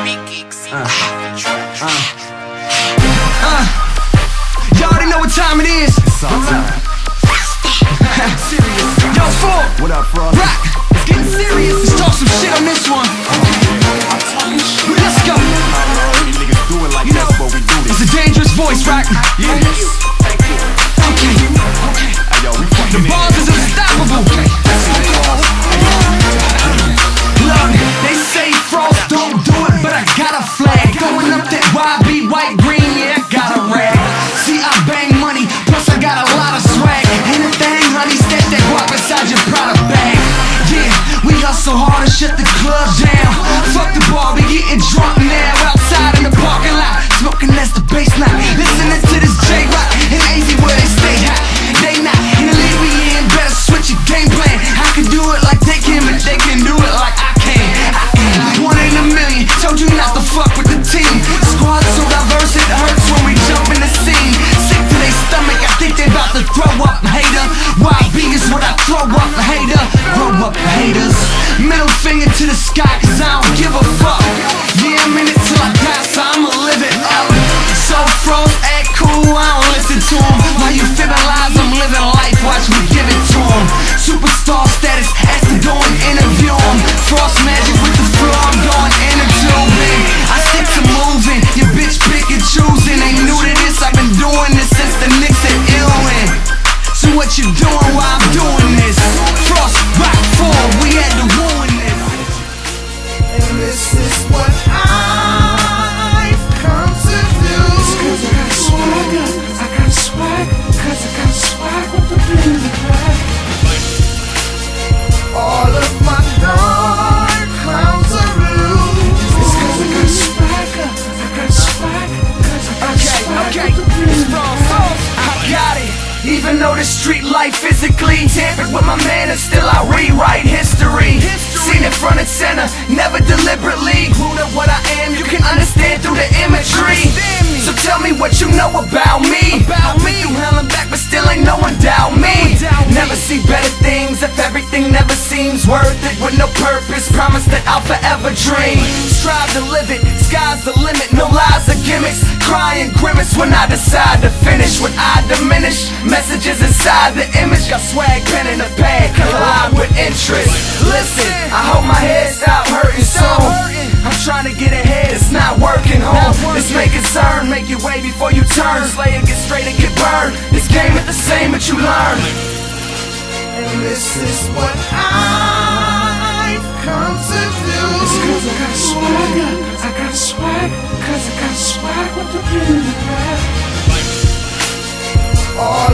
Y'all already know what time it is. It's all time. Yo, Four. What up, Frost? Rock. It's getting serious. Let's talk some shit on this one. Let's go. You niggas do it like that's what we do this. It's a dangerous voice, Rock. Yeah. Okay. Hey, yo, we The fucking bars is unstoppable. Look, they say Frost don't do it, but I got a flag. Throwing up that YB white green, yeah, I got a rag. See, I bang money, plus I got a lot of swag. Anything, honey, stash that guap inside your Prada bag. Yeah, we hustle hard and shut the club down. Fuck the bar, we getting drunk now. Outside in the parking lot, smoking, that's the baseline. Listening to this J-Rock and AZ where they stay hot. They not in the league we in, better switch your game plan. I can do it like they can, but they can do it like I can. I am one in a million, told you not to fuck with the team. Squad so diverse it hurts when we jump in the scene. Sick to their stomach, I think they about to throw up, hater. YB is what I throw up, hater. Grow up, haters. Middle finger to the sky, cause I don't give a fuck. Yeah, I'm in it till I die, so I'ma live it up. So Frost, act cool, I don't listen to him. While you fibbing lies, I'm living life, watch me give it to him. Superstar status, ask to go and interview him. Frost magic with the floor, I'm going interviewing. I stick to moving, your bitch pick and choosing. Ain't new to this, I've been doing this since the Knicks and Illwin. So what you doing while I'm doing this? Frost, Rock 4, we had to ruin this. And this is what I've come to do. It's cause I got swagger, I got swag, cause I got swag with the blue black. All of my dark clouds are blue. It's cause I got swagger, I got swag, cause I got swag with the blue black. I got it. Even though the street life physically tampered with my manners, still I rewrite history. Seen it front and center, never deliberately. Grew to what I am, you can understand through the imagery. So tell me what you know about me. I've been through hell and back, but still ain't no one doubt me. Never see better things if everything never seems worth it. With no purpose, promise that I'll forever dream. Strive to live it, sky's the limit, no lies or gimmicks. Cry and grimace when I decide to finish. When I diminish, messages inside the image. Got swag, pen in the bag, collide with interest. Listen, I hope my head stop hurting soon. I'm trying to get ahead, it's not working home. This may concern, make you way before you turn. Slay and get straight and get burned. This game is the same, but you learn. And this is what I've come to do. It's cause I got swagger, I got swag, cause I got swag with the blue black. All